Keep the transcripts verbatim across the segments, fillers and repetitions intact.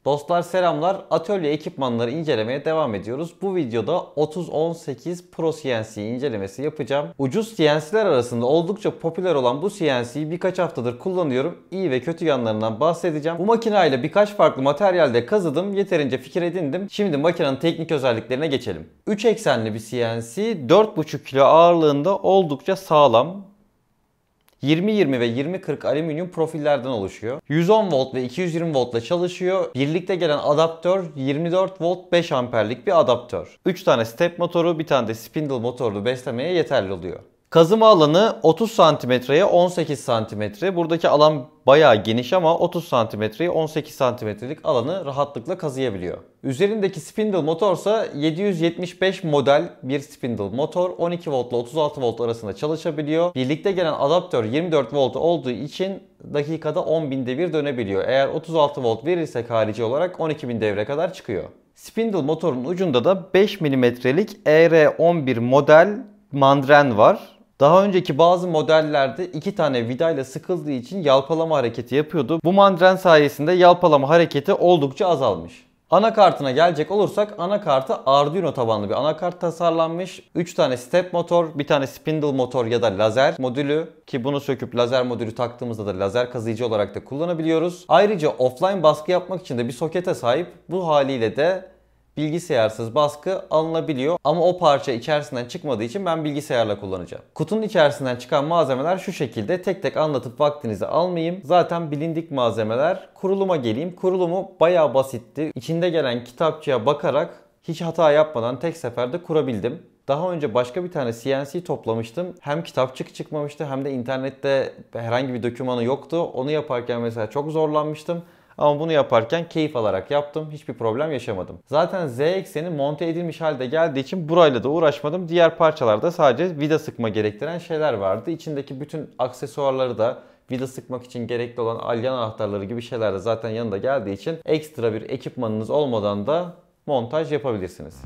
Dostlar selamlar. Atölye ekipmanları incelemeye devam ediyoruz. Bu videoda otuz on sekiz Pro C N C incelemesi yapacağım. Ucuz C N C'ler arasında oldukça popüler olan bu C N C'yi birkaç haftadır kullanıyorum. İyi ve kötü yanlarından bahsedeceğim. Bu makineyle birkaç farklı materyalde kazıdım. Yeterince fikir edindim. Şimdi makinenin teknik özelliklerine geçelim. üç eksenli bir C N C, dört buçuk kilo ağırlığında, oldukça sağlam. yirmi yirmi ve yirmi kırk alüminyum profillerden oluşuyor. yüz on volt ve iki yüz yirmi voltla çalışıyor. Birlikte gelen adaptör yirmi dört volt beş amperlik bir adaptör. üç tane step motoru, bir tane de spindle motorlu beslemeye yeterli oluyor. Kazıma alanı otuz santimetreye on sekiz santimetre. Buradaki alan bayağı geniş ama otuz santimetreye on sekiz santimetrelik alanı rahatlıkla kazıyabiliyor. Üzerindeki spindle motorsa yedi yüz yetmiş beş model bir spindle motor. on iki volt ile otuz altı volt arasında çalışabiliyor. Birlikte gelen adaptör yirmi dört volt olduğu için dakikada on bin devir dönebiliyor. Eğer otuz altı volt verirsek harici olarak on iki bin devre kadar çıkıyor. Spindle motorun ucunda da beş milimetrelik E R on bir model mandren var. Daha önceki bazı modellerde iki tane vidayla sıkıldığı için yalpalama hareketi yapıyordu. Bu mandren sayesinde yalpalama hareketi oldukça azalmış. Anakartına gelecek olursak, anakartı Arduino tabanlı bir anakart tasarlanmış. üç tane step motor, bir tane spindle motor ya da lazer modülü, ki bunu söküp lazer modülü taktığımızda da lazer kazıyıcı olarak da kullanabiliyoruz. Ayrıca offline baskı yapmak için de bir sokete sahip. Bu haliyle de bilgisayarsız baskı alınabiliyor ama o parça içerisinden çıkmadığı için ben bilgisayarla kullanacağım. Kutunun içerisinden çıkan malzemeler şu şekilde. Tek tek anlatıp vaktinizi almayayım. Zaten bilindik malzemeler. Kuruluma geleyim. Kurulumu bayağı basitti. İçinde gelen kitapçıya bakarak hiç hata yapmadan tek seferde kurabildim. Daha önce başka bir tane C N C toplamıştım. Hem kitapçık çıkmamıştı hem de internette herhangi bir dokümanı yoktu. Onu yaparken mesela çok zorlanmıştım. Ama bunu yaparken keyif alarak yaptım. Hiçbir problem yaşamadım. Zaten Z ekseni monte edilmiş halde geldiği için burayla da uğraşmadım. Diğer parçalarda sadece vida sıkma gerektiren şeyler vardı. İçindeki bütün aksesuarları da vida sıkmak için gerekli olan alyan anahtarları gibi şeyler de zaten yanında geldiği için ekstra bir ekipmanınız olmadan da montaj yapabilirsiniz.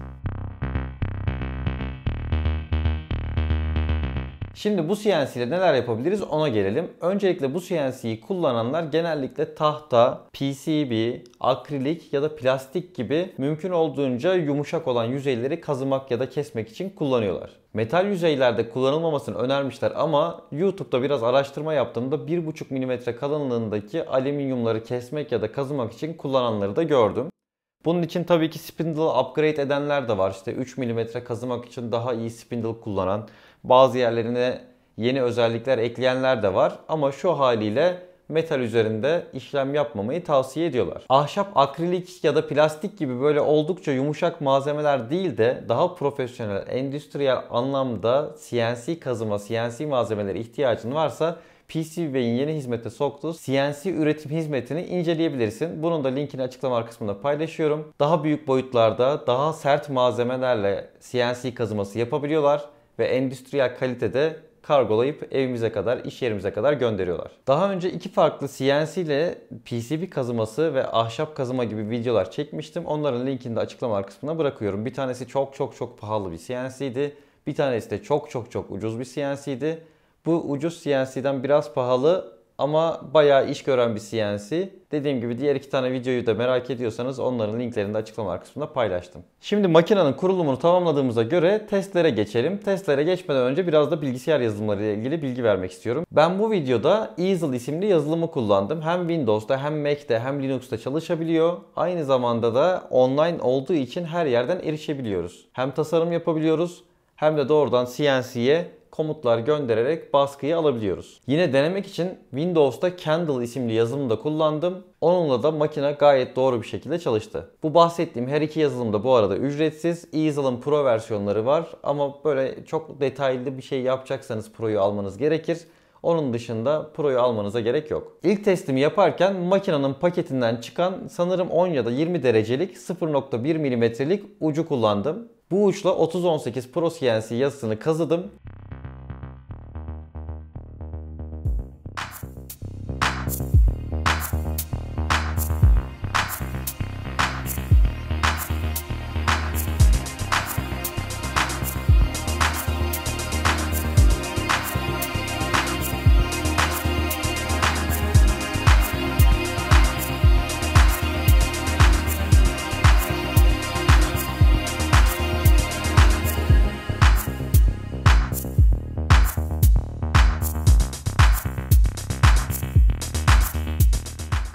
Şimdi bu C N C ile neler yapabiliriz ona gelelim. Öncelikle bu C N C'yi kullananlar genellikle tahta, P C B, akrilik ya da plastik gibi mümkün olduğunca yumuşak olan yüzeyleri kazımak ya da kesmek için kullanıyorlar. Metal yüzeylerde kullanılmamasını önermişler ama YouTube'da biraz araştırma yaptığımda bir buçuk milimetre kalınlığındaki alüminyumları kesmek ya da kazımak için kullananları da gördüm. Bunun için tabii ki spindle upgrade edenler de var. İşte üç milimetre kazımak için daha iyi spindle kullanan, bazı yerlerine yeni özellikler ekleyenler de var. Ama şu haliyle metal üzerinde işlem yapmamayı tavsiye ediyorlar. Ahşap, akrilik ya da plastik gibi böyle oldukça yumuşak malzemeler değil de daha profesyonel, endüstriyel anlamda C N C kazıma, C N C malzemeleri ihtiyacın varsa P C B'in yeni hizmete soktuğu C N C üretim hizmetini inceleyebilirsin. Bunun da linkini açıklama kısmında paylaşıyorum. Daha büyük boyutlarda, daha sert malzemelerle C N C kazıması yapabiliyorlar ve endüstriyel kalitede kargolayıp evimize kadar, iş yerimize kadar gönderiyorlar. Daha önce iki farklı C N C ile P C B kazıması ve ahşap kazıma gibi videolar çekmiştim. Onların linkini de açıklama kısmına bırakıyorum. Bir tanesi çok çok çok pahalı bir C N C'ydi. Bir tanesi de çok çok çok ucuz bir C N C'ydi. Bu ucuz C N C'den biraz pahalı ama bayağı iş gören bir C N C. Dediğim gibi diğer iki tane videoyu da merak ediyorsanız onların linklerini de açıklama kısmında paylaştım. Şimdi makinenin kurulumunu tamamladığımıza göre testlere geçelim. Testlere geçmeden önce biraz da bilgisayar yazılımları ile ilgili bilgi vermek istiyorum. Ben bu videoda Easel isimli yazılımı kullandım. Hem Windows'ta hem Mac'te hem Linux'ta çalışabiliyor. Aynı zamanda da online olduğu için her yerden erişebiliyoruz. Hem tasarım yapabiliyoruz hem de doğrudan C N C'ye komutlar göndererek baskıyı alabiliyoruz. Yine denemek için Windows'ta Candle isimli yazılımı da kullandım. Onunla da makine gayet doğru bir şekilde çalıştı. Bu bahsettiğim her iki yazılım da bu arada ücretsiz. Easel'ın Pro versiyonları var ama böyle çok detaylı bir şey yapacaksanız Pro'yu almanız gerekir. Onun dışında Pro'yu almanıza gerek yok. İlk testimi yaparken makinenin paketinden çıkan sanırım on ya da yirmi derecelik sıfır nokta bir milimetrelik ucu kullandım. Bu uçla otuz on sekiz Pro C N C yazısını kazıdım.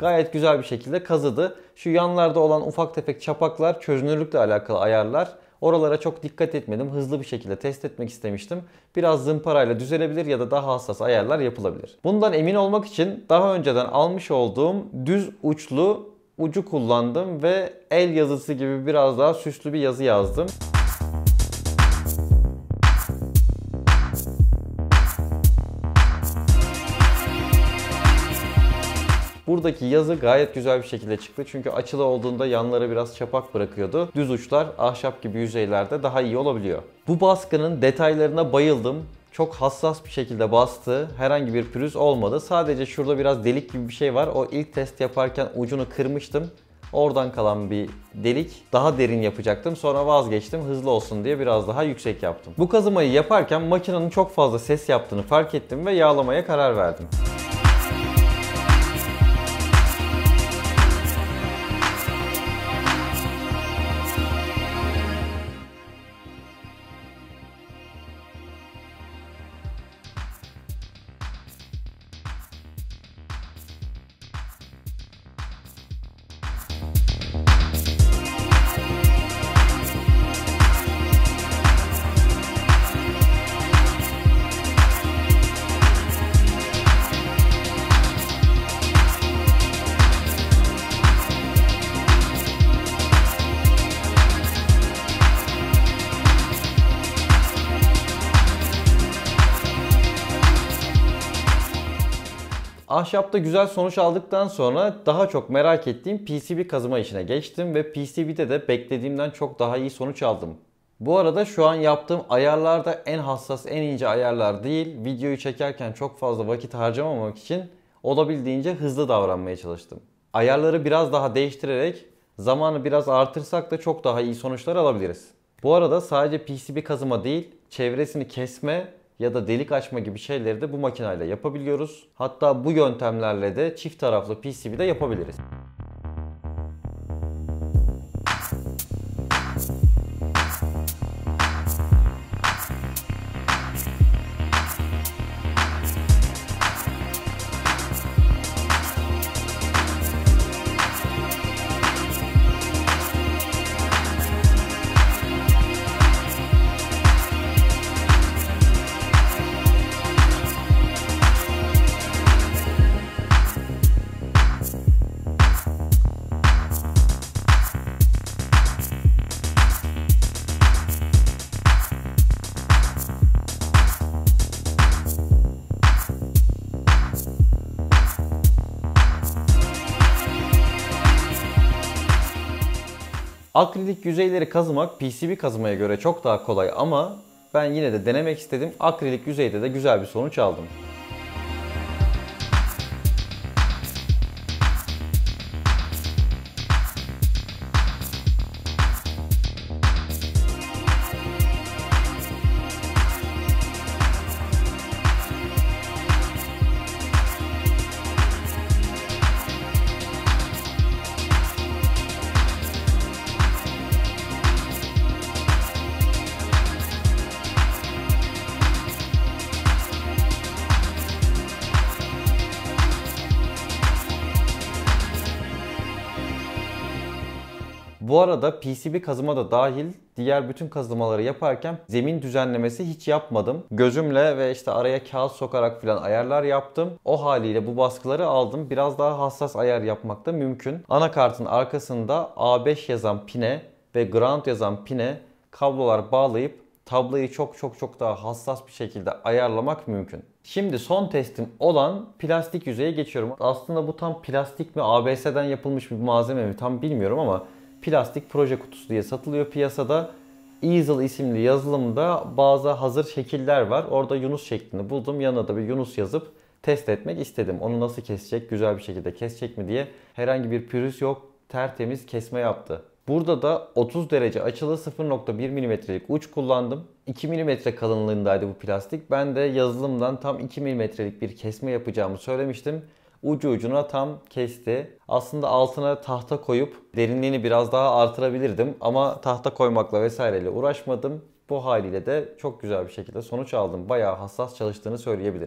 gayet güzel bir şekilde kazıdı. Şu yanlarda olan ufak tefek çapaklar çözünürlükle alakalı ayarlar. Oralara çok dikkat etmedim. Hızlı bir şekilde test etmek istemiştim. Biraz zımparayla düzelebilir ya da daha hassas ayarlar yapılabilir. Bundan emin olmak için daha önceden almış olduğum düz uçlu ucu kullandım ve el yazısı gibi biraz daha süslü bir yazı yazdım. Buradaki yazı gayet güzel bir şekilde çıktı. Çünkü açılı olduğunda yanları biraz çapak bırakıyordu. Düz uçlar ahşap gibi yüzeylerde daha iyi olabiliyor. Bu baskının detaylarına bayıldım. Çok hassas bir şekilde bastı. Herhangi bir pürüz olmadı. Sadece şurada biraz delik gibi bir şey var. O ilk test yaparken ucunu kırmıştım. Oradan kalan bir delik. Daha derin yapacaktım. Sonra vazgeçtim. Hızlı olsun diye biraz daha yüksek yaptım. Bu kazımayı yaparken makinenin çok fazla ses yaptığını fark ettim ve yağlamaya karar verdim. Ahşapta güzel sonuç aldıktan sonra daha çok merak ettiğim P C B kazıma işine geçtim ve P C B'de de beklediğimden çok daha iyi sonuç aldım. Bu arada şu an yaptığım ayarlar da en hassas, en ince ayarlar değil. Videoyu çekerken çok fazla vakit harcamamak için olabildiğince hızlı davranmaya çalıştım. Ayarları biraz daha değiştirerek zamanı biraz artırsak da çok daha iyi sonuçlar alabiliriz. Bu arada sadece P C B kazıma değil, çevresini kesme ya da delik açma gibi şeyleri de bu makineyle yapabiliyoruz. Hatta bu yöntemlerle de çift taraflı P C B de yapabiliriz. Akrilik yüzeyleri kazımak P C B kazımaya göre çok daha kolay ama ben yine de denemek istedim. Akrilik yüzeyde de güzel bir sonuç aldım. Bu arada P C B kazıma da dahil diğer bütün kazımaları yaparken zemin düzenlemesi hiç yapmadım. Gözümle ve işte araya kağıt sokarak falan ayarlar yaptım. O haliyle bu baskıları aldım. Biraz daha hassas ayar yapmak da mümkün. Anakartın arkasında A beş yazan pine ve ground yazan pine kablolar bağlayıp tablayı çok çok çok daha hassas bir şekilde ayarlamak mümkün. Şimdi son testim olan plastik yüzeye geçiyorum. Aslında bu tam plastik mi, A B S'den yapılmış bir malzeme mi tam bilmiyorum ama plastik proje kutusu diye satılıyor piyasada. Easel isimli yazılımda bazı hazır şekiller var. Orada Yunus şeklini buldum. Yanına da bir Yunus yazıp test etmek istedim. Onu nasıl kesecek, güzel bir şekilde kesecek mi diye. Herhangi bir pürüz yok. Tertemiz kesme yaptı. Burada da otuz derece açılı sıfır nokta bir milimetrelik uç kullandım. iki milimetre kalınlığındaydı bu plastik. Ben de yazılımdan tam iki milimetrelik bir kesme yapacağımı söylemiştim. Ucu ucuna tam kesti. Aslında altına tahta koyup derinliğini biraz daha artırabilirdim. Ama tahta koymakla vesaireyle uğraşmadım. Bu haliyle de çok güzel bir şekilde sonuç aldım. Bayağı hassas çalıştığını söyleyebilirim.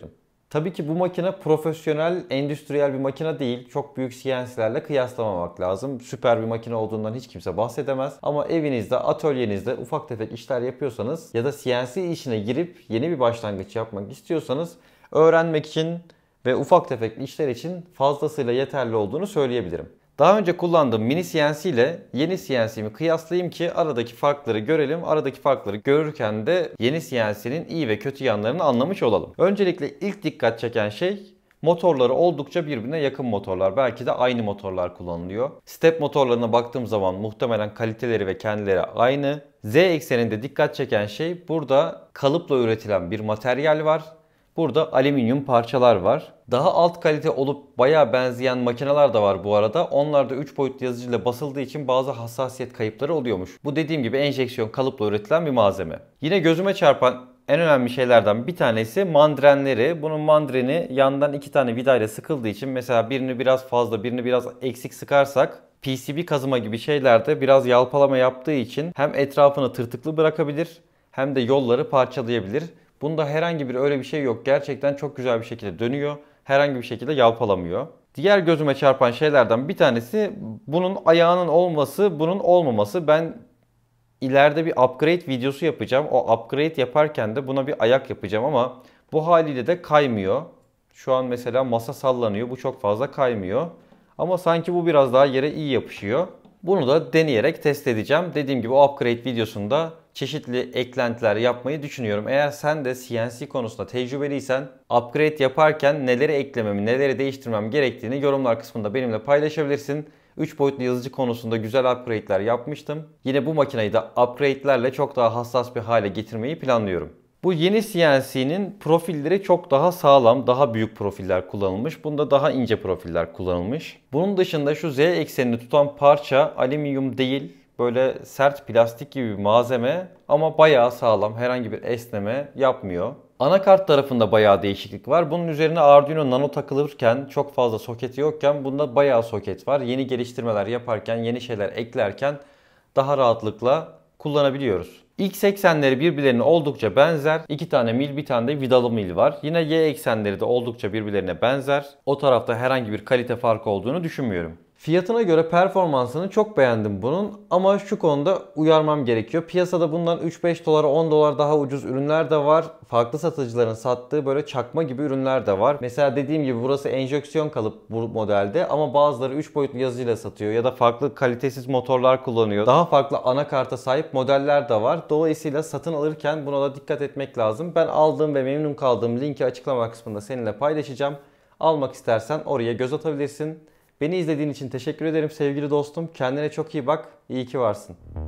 Tabii ki bu makine profesyonel, endüstriyel bir makine değil. Çok büyük C N C'lerle kıyaslamamak lazım. Süper bir makine olduğundan hiç kimse bahsedemez. Ama evinizde, atölyenizde ufak tefek işler yapıyorsanız ya da C N C işine girip yeni bir başlangıç yapmak istiyorsanız öğrenmek için ve ufak tefek işler için fazlasıyla yeterli olduğunu söyleyebilirim. Daha önce kullandığım mini C N C ile yeni C N C'mi kıyaslayayım ki aradaki farkları görelim. Aradaki farkları görürken de yeni C N C'nin iyi ve kötü yanlarını anlamış olalım. Öncelikle ilk dikkat çeken şey motorları oldukça birbirine yakın motorlar. Belki de aynı motorlar kullanılıyor. Step motorlarına baktığım zaman muhtemelen kaliteleri ve kendileri aynı. Z ekseninde dikkat çeken şey burada kalıpla üretilen bir materyal var. Burada alüminyum parçalar var. Daha alt kalite olup bayağı benzeyen makineler de var bu arada. Onlar da üç boyutlu yazıcıyla basıldığı için bazı hassasiyet kayıpları oluyormuş. Bu dediğim gibi enjeksiyon kalıpla üretilen bir malzeme. Yine gözüme çarpan en önemli şeylerden bir tanesi mandrenleri. Bunun mandreni yandan iki tane vidayla sıkıldığı için mesela birini biraz fazla birini biraz eksik sıkarsak P C B kazıma gibi şeylerde biraz yalpalama yaptığı için hem etrafını tırtıklı bırakabilir hem de yolları parçalayabilir. Bunda herhangi bir öyle bir şey yok. Gerçekten çok güzel bir şekilde dönüyor. Herhangi bir şekilde yalpalamıyor. Diğer gözüme çarpan şeylerden bir tanesi bunun ayağının olması, bunun olmaması. Ben ileride bir upgrade videosu yapacağım. O upgrade yaparken de buna bir ayak yapacağım ama bu haliyle de kaymıyor. Şu an mesela masa sallanıyor. Bu çok fazla kaymıyor. Ama sanki bu biraz daha yere iyi yapışıyor. Bunu da deneyerek test edeceğim. Dediğim gibi o upgrade videosunda çeşitli eklentiler yapmayı düşünüyorum. Eğer sen de C N C konusunda tecrübeliysen upgrade yaparken neleri eklememi, neleri değiştirmem gerektiğini yorumlar kısmında benimle paylaşabilirsin. üç boyutlu yazıcı konusunda güzel upgrade'ler yapmıştım. Yine bu makineyi de upgrade'lerle çok daha hassas bir hale getirmeyi planlıyorum. Bu yeni C N C'nin profilleri çok daha sağlam, daha büyük profiller kullanılmış. Bunda daha ince profiller kullanılmış. Bunun dışında şu Z eksenini tutan parça alüminyum değil, böyle sert plastik gibi bir malzeme ama bayağı sağlam, herhangi bir esneme yapmıyor. Anakart tarafında bayağı değişiklik var. Bunun üzerine Arduino Nano takılırken çok fazla soketi yokken bunda bayağı soket var. Yeni geliştirmeler yaparken, yeni şeyler eklerken daha rahatlıkla kullanabiliyoruz. X eksenleri birbirlerine oldukça benzer. İki tane mil, bir tane de vidalı mil var. Yine Y eksenleri de oldukça birbirlerine benzer. O tarafta herhangi bir kalite farkı olduğunu düşünmüyorum. Fiyatına göre performansını çok beğendim bunun ama şu konuda uyarmam gerekiyor. Piyasada bundan üç beş dolar on dolar daha ucuz ürünler de var. Farklı satıcıların sattığı böyle çakma gibi ürünler de var. Mesela dediğim gibi burası enjeksiyon kalıp bu modelde ama bazıları üç boyutlu yazıcıyla satıyor ya da farklı kalitesiz motorlar kullanıyor. Daha farklı anakarta sahip modeller de var. Dolayısıyla satın alırken buna da dikkat etmek lazım. Ben aldığım ve memnun kaldığım linki açıklama kısmında seninle paylaşacağım. Almak istersen oraya göz atabilirsin. Beni izlediğin için teşekkür ederim sevgili dostum. Kendine çok iyi bak. İyi ki varsın.